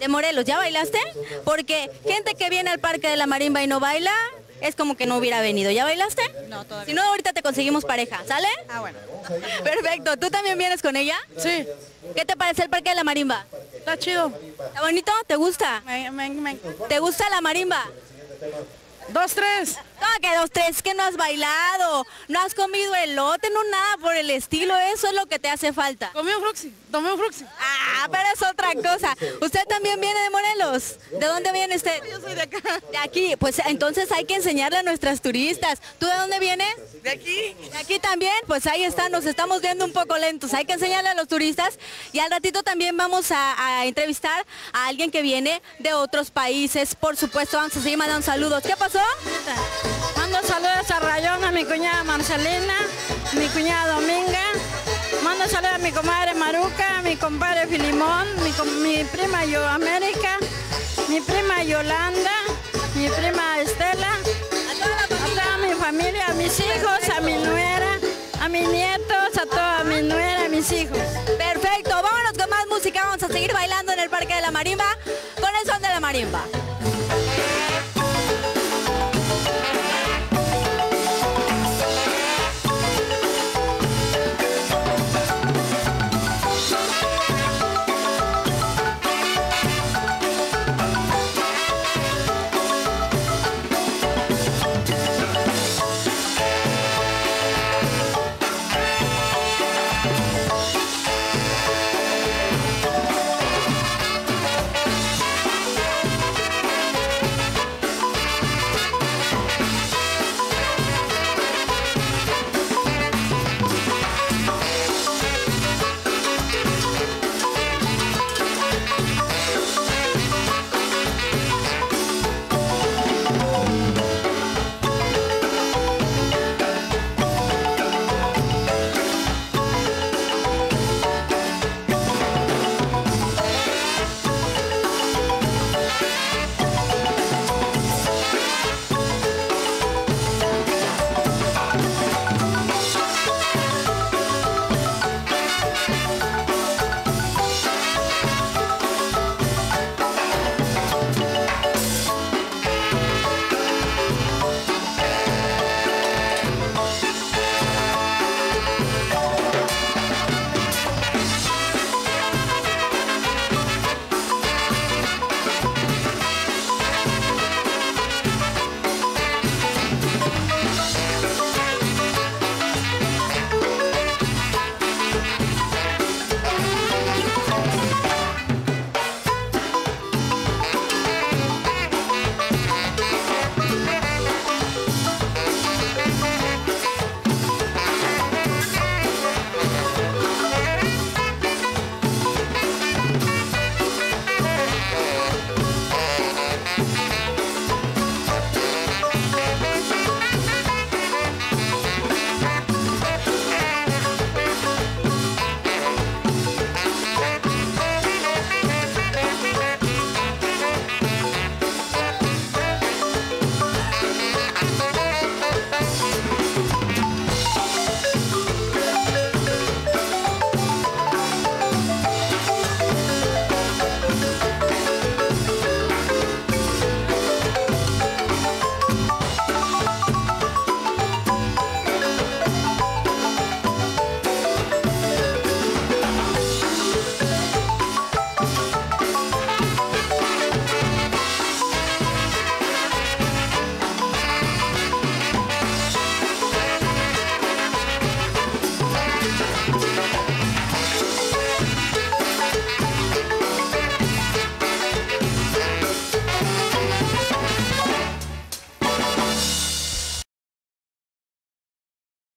De Morelos, ¿ya bailaste? Porque gente que viene al Parque de la Marimba y no baila, es como que no hubiera venido. ¿Ya bailaste? No, todavía. Si no, ahorita te conseguimos pareja, ¿sale? Ah, bueno. Perfecto, ¿tú también vienes con ella? Sí, ¿Qué te parece el Parque de la Marimba? está chido. ¿Está bonito? ¿Te gusta? ¿Te gusta la marimba? 2, 3. ¿Cómo que 2, 3? Que no has bailado, no has comido elote, no nada por el estilo, eso es lo que te hace falta. Tomé un fruxi. Ah, pero es otra cosa. ¿Usted también viene de Morelos? ¿De dónde viene usted? Yo soy de acá. De aquí, pues entonces hay que enseñarle a nuestras turistas. ¿Tú de dónde vienes? ¿De aquí? ¿De aquí también? Pues ahí está, nos estamos viendo un poco lentos. Hay que enseñarle a los turistas y al ratito también vamos a entrevistar a alguien que viene de otros países. Por supuesto, vamos a seguir mandando saludos. ¿Qué pasó? Mando saludos a Rayón, a mi cuñada Marcelina, mi cuñada Dominga. Mando saludos a mi comadre Maruca, a mi compadre Filimón, mi prima América, mi prima Yolanda, mi prima Estela, a toda mi familia, a mis hijos, a mi nuera, a mis nietos, a toda mi nuera, a mis hijos. Perfecto, vámonos con más música. Vamos a seguir bailando en el Parque de la Marimba con el son de la marimba.